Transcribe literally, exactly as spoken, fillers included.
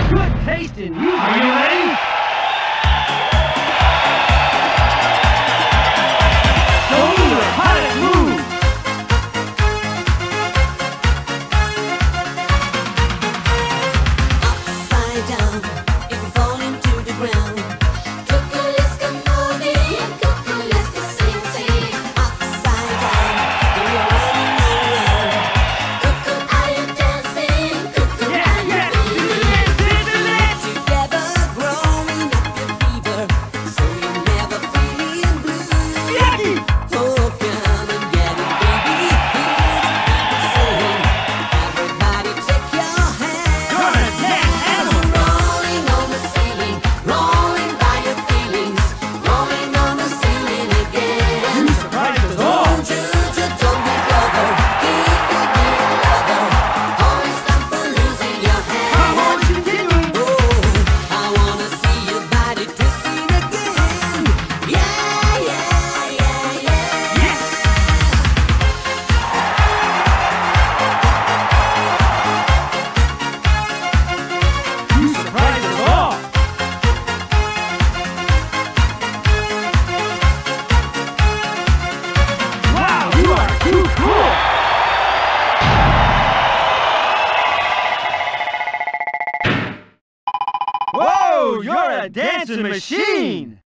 Good taste in music. Are you ready? Show me your hottest move. Upside down, if you fall into the ground. Kukuliska moving, kukuliska sing sing. Upside down, if you're running around. Kuku, are you dancing? Kuku, Yeah, are you yeah, feeling? do it, Together, growing up your fever, so you're never feeling blue. Yaki! Oh, come and get it, baby. Hear the people sing. Everybody, take your hand. Gonna dance, animal. Rolling on the ceiling, rolling by your feelings, rolling on the ceiling again. Surprise us all. Don't you, you don't be clever, keep it being lover. Always stop for losing your Come hand. on, you do it. Oh, I wanna see your body twisting again. Yeah, yeah, yeah, yeah. Yes! You surprised us all. Wow, you are too cool. Whoa, you're a dancing machine.